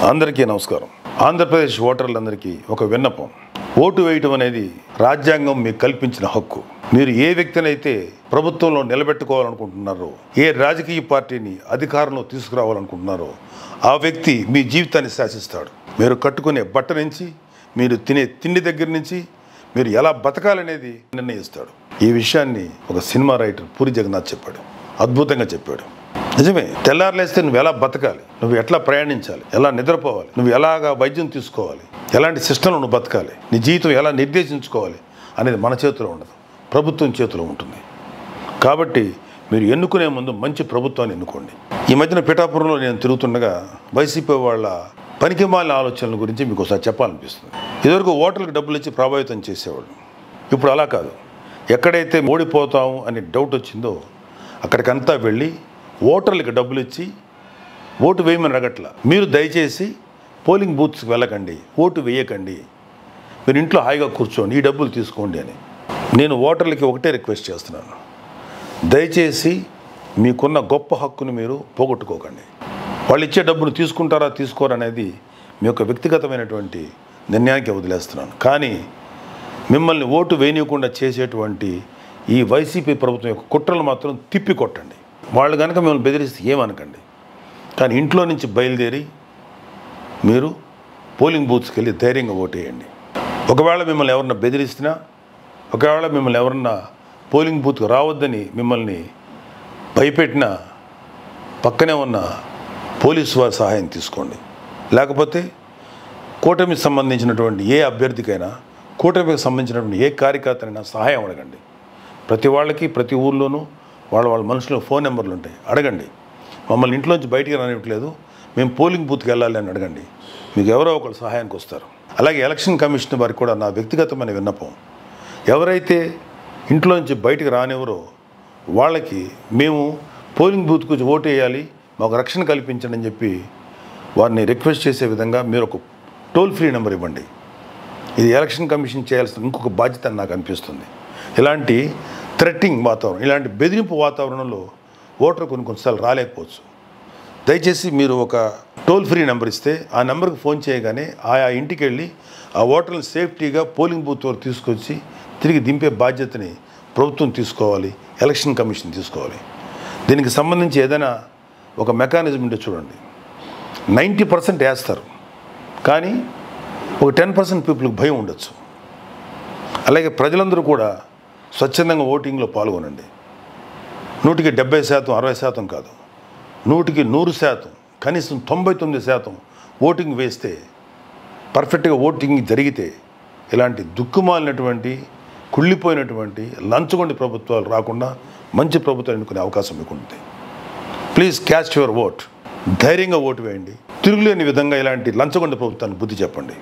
అందరికీ నమస్కారం. ఆంధ్రప్రదేశ్ ఓటర్లందరికీ ఒక విన్నపం. ఓటు వేయటం అనేది రాజ్యాంగం మీకు కల్పించిన హక్కు. మీరు ఏ వ్యక్తినైతే ప్రభుత్వంలో నిలబెట్టుకోవాలనుకుంటున్నారో, ఏ రాజకీయ పార్టీని అధికారంలో తీసుకురావాలనుకుంటున్నారో ఆ వ్యక్తి మీ జీవితాన్ని శాసిస్తాడు. మీరు కట్టుకునే బట్ట నుంచి, మీరు తినే తిండి దగ్గర నుంచి మీరు ఎలా బతకాలనేది నిర్ణయిస్తాడు. ఈ విషయాన్ని ఒక సినిమా రైటర్ పూరి జగన్నాథ్ చెప్పాడు. అద్భుతంగా చెప్పాడు. నిజమే. తెల్లారులేస్తే నువ్వు ఎలా బతకాలి, నువ్వు ఎట్లా ప్రయాణించాలి, ఎలా నిద్రపోవాలి, నువ్వు ఎలాగా వైద్యం తీసుకోవాలి, ఎలాంటి సిస్టంలో నువ్వు బతకాలి, నీ జీవితం ఎలా నిర్దేశించుకోవాలి అనేది మన చేతిలో ఉండదు, ప్రభుత్వం చేతిలో ఉంటుంది. కాబట్టి మీరు ఎన్నుకునే ముందు మంచి ప్రభుత్వాన్ని ఎన్నుకోండి. ఈ మధ్యన పిఠాపురంలో నేను తిరుగుతుండగా వైసీపీ వాళ్ళ పనికిమాలిన ఆలోచనల గురించి మీకు ఒకసారి చెప్పాలనిపిస్తుంది. ఇదివరకు ఓటర్లకు డబ్బులు ఇచ్చి ప్రభావితం చేసేవాళ్ళు. ఇప్పుడు అలా కాదు. ఎక్కడైతే ఓడిపోతాము అనే డౌట్ వచ్చిందో అక్కడికంతా వెళ్ళి ఓటర్లకు డబ్బులు ఇచ్చి ఓటు వేయమని అడగట్ల. మీరు దయచేసి పోలింగ్ బూత్స్కి వెళ్ళకండి, ఓటు వేయకండి, మీరు ఇంట్లో హాయిగా కూర్చోండి, ఈ డబ్బులు తీసుకోండి అని. నేను ఓటర్లకి ఒకటే రిక్వెస్ట్ చేస్తున్నాను, దయచేసి మీకున్న గొప్ప హక్కును మీరు పోగొట్టుకోకండి. వాళ్ళు ఇచ్చే డబ్బును తీసుకుంటారా తీసుకోరా అనేది మీ యొక్క వ్యక్తిగతమైనటువంటి నిర్ణయానికి వదిలేస్తున్నాను. కానీ మిమ్మల్ని ఓటు వేయనీయకుండా చేసేటువంటి ఈ వైసీపీ ప్రభుత్వం యొక్క కుట్రలు మాత్రం తిప్పి కొట్టండి. వాళ్ళు కనుక మిమ్మల్ని బెదిరిస్తే ఏమనకండి, కానీ ఇంట్లో నుంచి బయలుదేరి మీరు పోలింగ్ బూత్స్కి వెళ్ళి ధైర్యంగా ఓటేయండి. ఒకవేళ మిమ్మల్ని ఎవరన్నా బెదిరిస్తున్నా, ఒకవేళ మిమ్మల్ని ఎవరన్నా పోలింగ్ బూత్కి రావద్దని మిమ్మల్ని భయపెట్టినా పక్కనే ఉన్న పోలీసు వారి సహాయం తీసుకోండి. లేకపోతే కూటమికి సంబంధించినటువంటి ఏ అభ్యర్థికైనా, కూటమికి సంబంధించినటువంటి ఏ కార్యకర్తనైనా సహాయం అడగండి. ప్రతి వాళ్ళకి ప్రతి ఊర్లోనూ వాళ్ళ మనుషులు ఫోన్ నెంబర్లు ఉంటాయి, అడగండి. మమ్మల్ని ఇంట్లోంచి బయటికి రానివ్వట్లేదు, మేము పోలింగ్ బూత్కి వెళ్ళాలి అని అడగండి, మీకు ఎవరో ఒకరు సహాయానికి వస్తారు. అలాగే ఎలక్షన్ కమిషన్ వారికి కూడా నా వ్యక్తిగతమైన విన్నపం, ఎవరైతే ఇంట్లోంచి బయటికి రానివ్వరో వాళ్ళకి మేము పోలింగ్ బూత్కి వచ్చి ఓటు వేయాలి, మాకు రక్షణ కల్పించండి అని చెప్పి వారిని రిక్వెస్ట్ చేసే విధంగా మీరు ఒక టోల్ ఫ్రీ నెంబర్ ఇవ్వండి. ఇది ఎలక్షన్ కమిషన్ చేయాల్సిన ఇంకొక బాధ్యత అని నాకు అనిపిస్తుంది. ఇలాంటి థ్రెట్టింగ్ వాతావరణం, ఇలాంటి బెదిరింపు వాతావరణంలో ఓటర్ కొన్నిసార్లు రాలేకపోవచ్చు. దయచేసి మీరు ఒక టోల్ ఫ్రీ నెంబర్ ఇస్తే ఆ నెంబర్కి ఫోన్ చేయగానే ఆయా ఇంటికి వెళ్ళి ఆ ఓటర్ని సేఫ్టీగా పోలింగ్ బూత్ వరకు తీసుకొచ్చి తిరిగి దింపే బాధ్యతని ప్రభుత్వం తీసుకోవాలి, ఎలక్షన్ కమిషన్ తీసుకోవాలి. దీనికి సంబంధించి ఏదైనా ఒక మెకానిజం ఉంటే చూడండి. 90% వేస్తారు, కానీ ఒక 10% పీపుల్కి భయం ఉండొచ్చు. అలాగే ప్రజలందరూ కూడా స్వచ్ఛందంగా ఓటింగ్లో పాల్గొనండి. 100కి 70%, 60% కాదు, 100కి 100%, కనీసం 99% ఓటింగ్ వేస్తే, పర్ఫెక్ట్గా ఓటింగ్ జరిగితే ఇలాంటి దుక్కుమాలినటువంటి, కుళ్ళిపోయినటువంటి లంచగొండి ప్రభుత్వాలు రాకుండా మంచి ప్రభుత్వాలు ఎన్నుకునే అవకాశం మీకు ఉంటుంది. Please cast your vote. ధైర్యంగా ఓటు వేయండి. తిరుగులేని విధంగా ఇలాంటి లంచగొండి ప్రభుత్వాన్ని బుద్ధి చెప్పండి.